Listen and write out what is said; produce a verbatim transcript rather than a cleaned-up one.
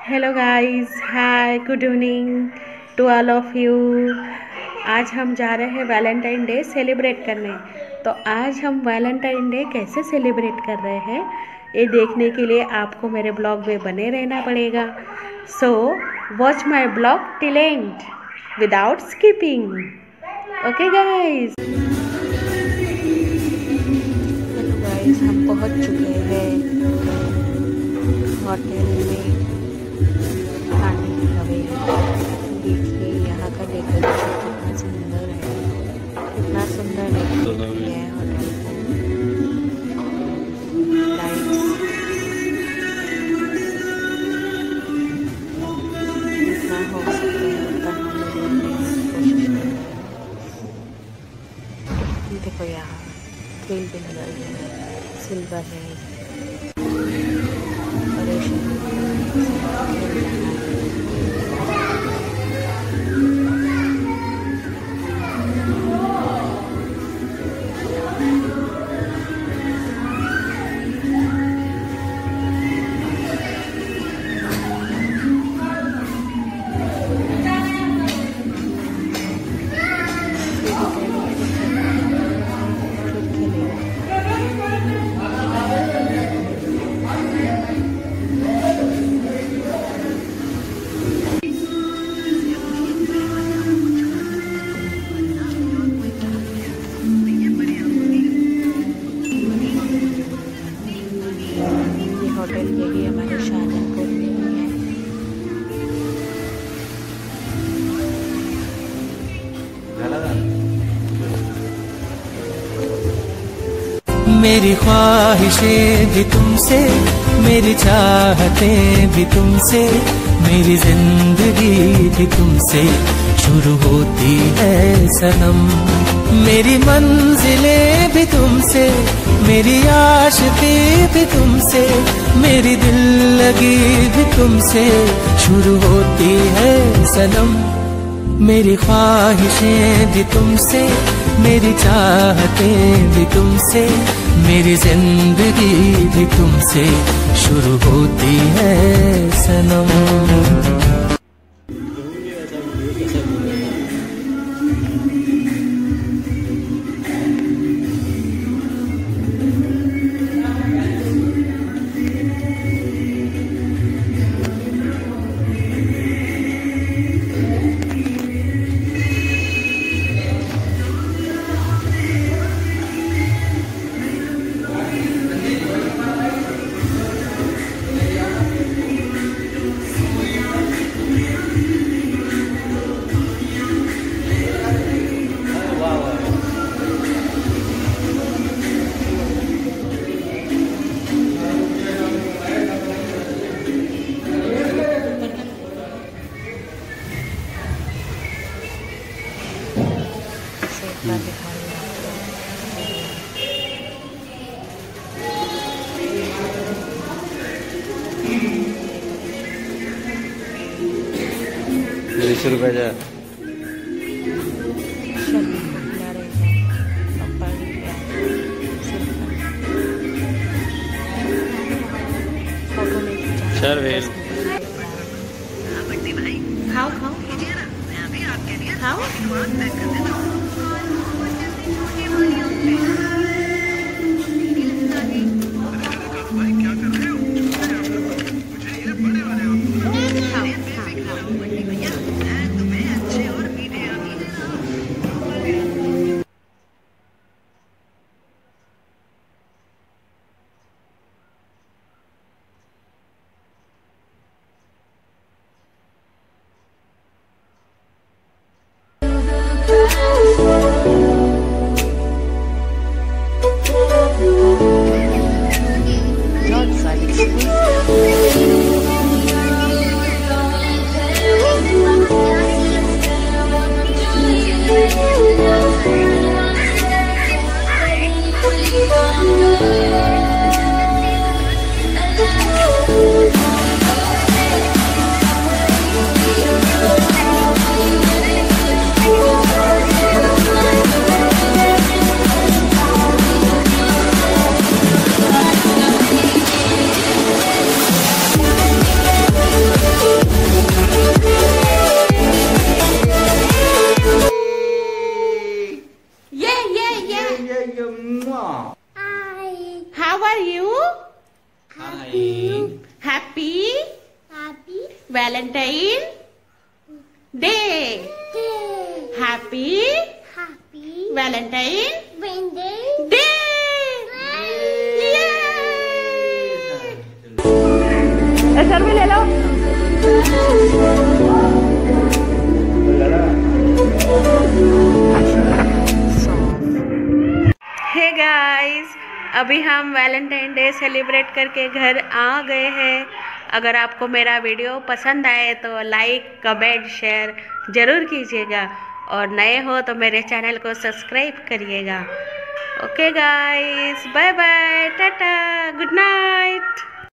Hello guys, hi, good evening to all of you. आज हम जा रहे हैं वैलेंटाइन डे सेलिब्रेट करने। तो आज हम वैलेंटाइन डे कैसे सेलिब्रेट कर रहे हैं ये देखने के लिए आपको मेरे ब्लॉग में बने रहना पड़ेगा। So watch my blog till end without skipping. Okay guys. Hello guys, हम पहुंच चुके हैं होटल में। देखिए यहाँ का डेकोरेशन कितना सुंदर है, कितना सुंदर डेकोरेट किया है होटल को। लाइट्स जितना हो सके उतना हम लोग कोशिश कर रहे हैं। देखो यहाँ ग्रिल भी लगा है, सिल्वर है। होटल ये भी हमारे शाहजहांपुर में ही है। मेरी ख्वाहिशें भी तुमसे, मेरी चाहतें भी तुमसे, मेरी जिंदगी भी तुमसे शुरू होती है सनम। मेरी मंजिलें भी तुमसे, मेरी आशिकी भी तुमसे, मेरी दिल लगी भी तुमसे शुरू होती है सनम। मेरी ख्वाहिशें भी तुमसे, मेरी चाहतें भी तुमसे, मेरी जिंदगी भी तुमसे शुरू होती है सनम। बीस रुपये जा सर वेल खाओ खाओ खाओ। Happy Valentine day. Happy Valentine day. Sir भी ले लो। हे गाइस, अभी हम वैलेंटाइन डे सेलिब्रेट करके घर आ गए हैं। अगर आपको मेरा वीडियो पसंद आए तो लाइक कमेंट शेयर ज़रूर कीजिएगा और नए हो तो मेरे चैनल को सब्सक्राइब करिएगा। Okay guys, bye bye, tata, good night.